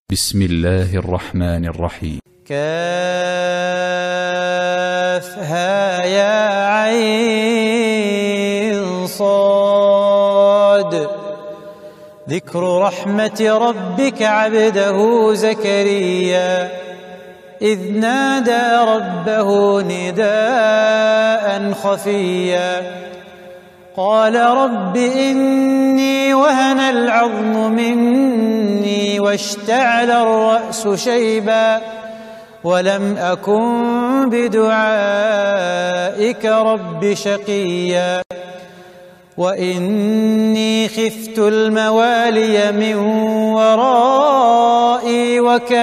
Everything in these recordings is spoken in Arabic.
بسم الله الرحمن الرحيم. كافها يا عين صاد. ذكر رحمة ربك عبده زكريا إذ نادى ربه نداء خفيا قال رب إني وهن العظم مني واشتعل الرأس شيبا ولم أكن بدعائك رب شقيا وإني خفت الموالي من ورائي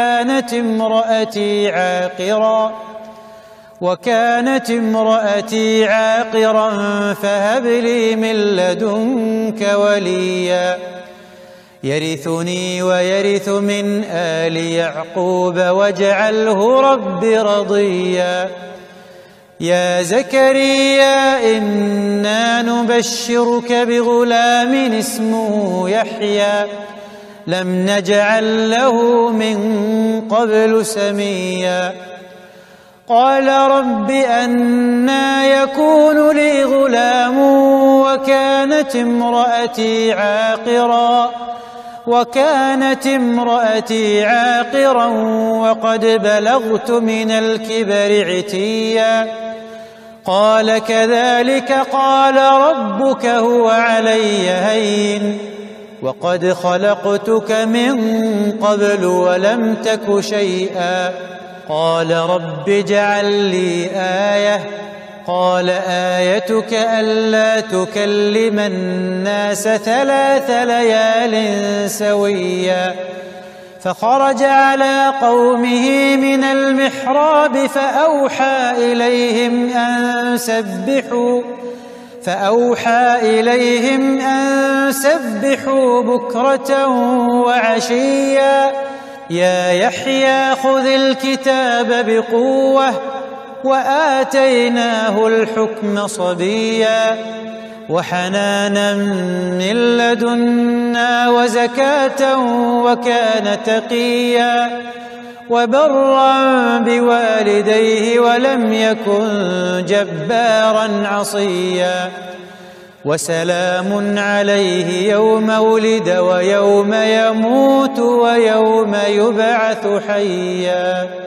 وكانت امرأتي عاقرا فهب لي من لدنك وليا يرثني ويرث من آل يعقوب واجعله رب رضيا. يا زكريا إنا نبشرك بغلام اسمه يحيى لم نجعل له من قبل سميا. قال رب أنى يكون لي غلام وكانت امرأتي عاقرا وقد بلغت من الكبر عتيا. قال كذلك قال ربك هو علي هين وقد خلقتك من قبل ولم تك شيئا. قال رب اجعل لي آية قال آيتك ألا تكلم الناس 3 ليال سويا. فخرج على قومه من المحراب فأوحى إليهم أن سبحوا بكرة وعشيا. يا يحيى خذ الكتاب بقوة وآتيناه الحكم صبيا وحنانا من لدنا وزكاة وكان تقيا وبرا بوالديه ولم يكن جبارا عصيا. وسلام عليه يوم ولد ويوم يموت ويوم يبعث حيا.